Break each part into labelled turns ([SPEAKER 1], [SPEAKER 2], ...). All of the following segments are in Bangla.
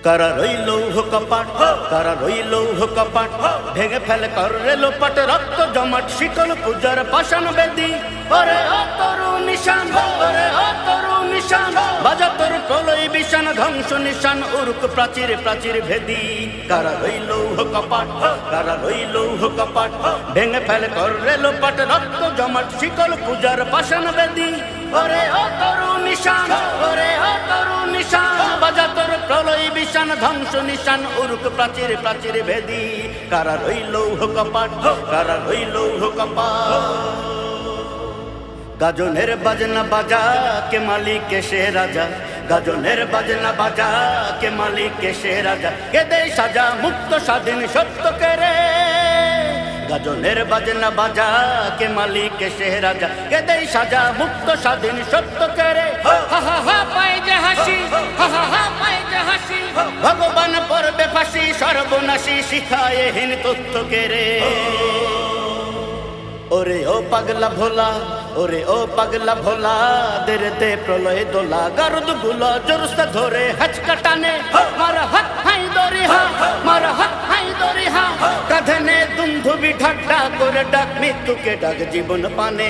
[SPEAKER 1] কারা রইল কপাট, কারা রইল কপাট, ভেঙে ফেলে করে লোপাট, রক্ত জমাট শিকল পূজার পাষাণ বেদি। ওরে ও তরু নিশান, ওরে ও তরু নিশান, বাজা তোর প্রলয় বিশান, ধ্বংস নিশান উরুক প্রাচীর প্রাচীর ভেদি। কারা রইল কপাট, কারা রইল কপাট, ভেঙে ফেলে করে লোপাট, রক্ত জমাট শিকল পূজার পাষাণ বেদি। ওরে ও তরু নিশান, ওরে ও তরু নিশান, বাজা তোর প্রলয় বিশান, ধ্বংস নিশান উরুক প্রাচীর প্রাচীর ভেদি। কারা রইল কপাট, কারা রইল কপাট। গাজনের বাজনা বাজা কে মালিক সে রাজা, গাজনের বাজনা বাজা কে মালিক সে রাজা, কে দে সাজা মুক্ত স্বাধীন সত্য করে। গাজনের বাজনা বাজা কে মালিক সে রাজা, কে দে সাজা মুক্ত স্বাধীন সত্য করে। হা হা হা পায় যে হাসি, হা হা হা পায় যে হাসি, ভগবান পড়বে ফাঁসি, সর্বনাশী শিখায় হীন তথ্য কেরে। ওরে ও পাগলা ভোলা, ওরে ও পাগলা ভোলা, দের দে প্রলয় দোলা, গারদ গুলো জোরসে ধরে হাচকা টানে, মার হাত হাই দরি হা, মার হাত হাই দরি হা, কাঁধে নে দুন্ধুবি ঠাট্টা করে ডাক মৃত্যুকে ডাক জীবন পানে।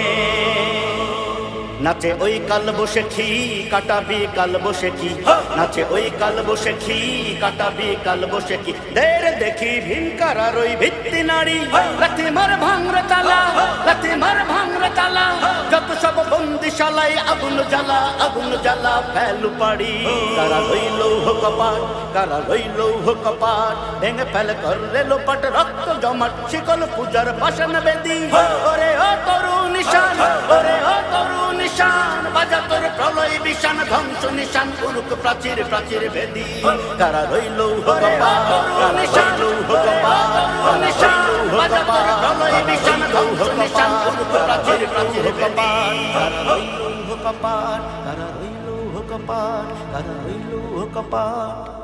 [SPEAKER 1] নাচে ওই কাল বসে খি কাটাবি কাল বসে কি, নাচে ওই কাল বসে খি কাটাবি কাল বসে কি। দের দেখি ভিনকারার ওই ভিত্তি নারী, লাথি মার ভাঙরে তালা, লাথি মার ভাঙরে তালা, যত সব বন্দিশালায় আগুন জ্বালা, আগুন জ্বালা ফেলু পাড়ি। কারা রইল কপাট, কারা রইল কপাট, ভেঙে ফেলে করে লোপাট, রক্ত জমাট শিকল পূজার পাষাণ বেদি। ওরে ও তরু নিশান, ওরে ও তরু নিশান, বাজা তোর প্রলয় বিশান, ধ্বংস নিশান উরুক প্রাচীর প্রাচীর ভেদি। কারা রইল কপাট, কারা রইল কপাট, নিশান বাজা তোর প্রলয় বিশান, ধ্বংস নিশান উরুক প্রাচীর প্রাচীর ভেদি। কারা রইল কপাট, কারা রইল কপাট, কারা রইল কপাট।